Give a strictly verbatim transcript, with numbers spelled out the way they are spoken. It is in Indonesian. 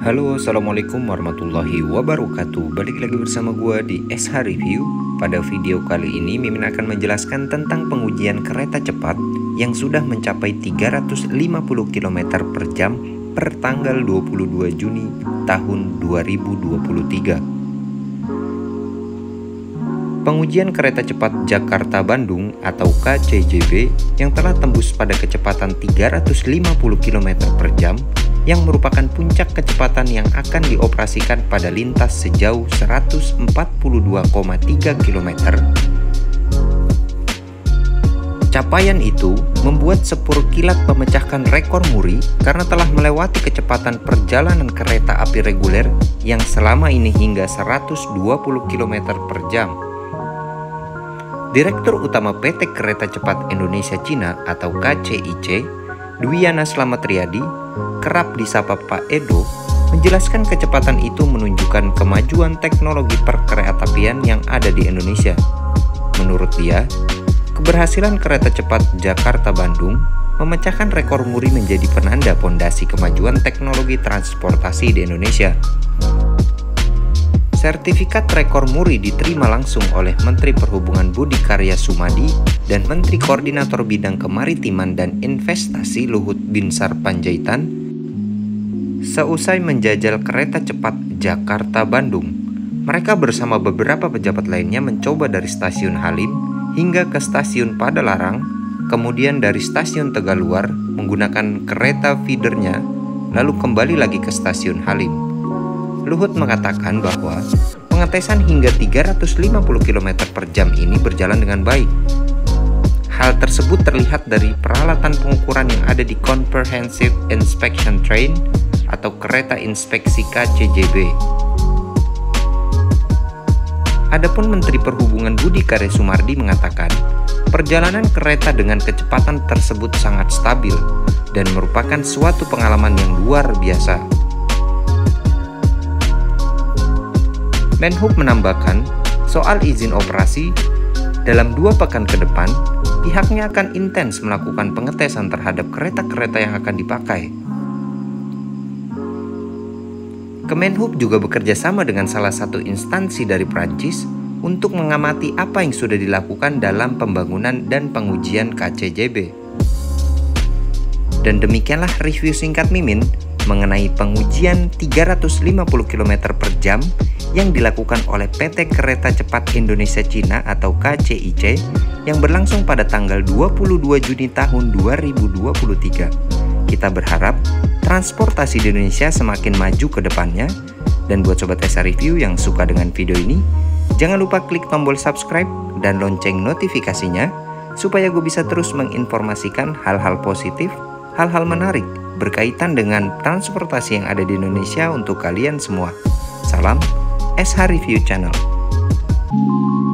Halo, assalamualaikum warahmatullahi wabarakatuh. Balik lagi bersama gua di S H Review. Pada video kali ini Mimin akan menjelaskan tentang pengujian kereta cepat yang sudah mencapai tiga ratus lima puluh kilometer per jam per tanggal dua puluh dua Juni tahun dua ribu dua puluh tiga. Pengujian kereta cepat Jakarta-Bandung atau K C J B yang telah tembus pada kecepatan tiga ratus lima puluh kilometer per jam yang merupakan puncak kecepatan yang akan dioperasikan pada lintas sejauh seratus empat puluh dua koma tiga kilometer. Capaian itu membuat Sepur Kilat memecahkan rekor muri karena telah melewati kecepatan perjalanan kereta api reguler yang selama ini hingga seratus dua puluh kilometer per jam. Direktur Utama P T Kereta Cepat Indonesia Cina atau K C I C, Dwiana Slamet Riyadi, kerap disapa Pak Edo, menjelaskan kecepatan itu menunjukkan kemajuan teknologi perkeretaapian yang ada di Indonesia. Menurut dia, keberhasilan kereta cepat Jakarta-Bandung memecahkan rekor muri menjadi penanda pondasi kemajuan teknologi transportasi di Indonesia. Sertifikat rekor muri diterima langsung oleh Menteri Perhubungan Budi Karya Sumadi dan Menteri Koordinator Bidang Kemaritiman dan Investasi Luhut Binsar Panjaitan seusai menjajal kereta cepat Jakarta-Bandung. Mereka bersama beberapa pejabat lainnya mencoba dari stasiun Halim hingga ke stasiun Padalarang, kemudian dari stasiun Tegaluar menggunakan kereta feedernya, lalu kembali lagi ke stasiun Halim. Luhut mengatakan bahwa pengetesan hingga tiga ratus lima puluh kilometer per jam ini berjalan dengan baik. Hal tersebut terlihat dari peralatan pengukuran yang ada di Comprehensive Inspection Train atau kereta inspeksi K C J B. Adapun Menteri Perhubungan Budi Karya Sumardi mengatakan, perjalanan kereta dengan kecepatan tersebut sangat stabil dan merupakan suatu pengalaman yang luar biasa. Menhub menambahkan, soal izin operasi, dalam dua pekan ke depan, pihaknya akan intens melakukan pengetesan terhadap kereta-kereta yang akan dipakai. Kemenhub juga bekerja sama dengan salah satu instansi dari Prancis untuk mengamati apa yang sudah dilakukan dalam pembangunan dan pengujian K C J B. Dan demikianlah review singkat Mimin mengenai pengujian tiga ratus lima puluh kilometer per jam yang dilakukan oleh P T Kereta Cepat Indonesia Cina atau K C I C yang berlangsung pada tanggal dua puluh dua Juni tahun dua ribu dua puluh tiga. Kita berharap transportasi di Indonesia semakin maju ke depannya. Dan buat Sobat S H Review yang suka dengan video ini, jangan lupa klik tombol subscribe dan lonceng notifikasinya supaya gue bisa terus menginformasikan hal-hal positif, hal-hal menarik berkaitan dengan transportasi yang ada di Indonesia untuk kalian semua. Salam S H Review Channel.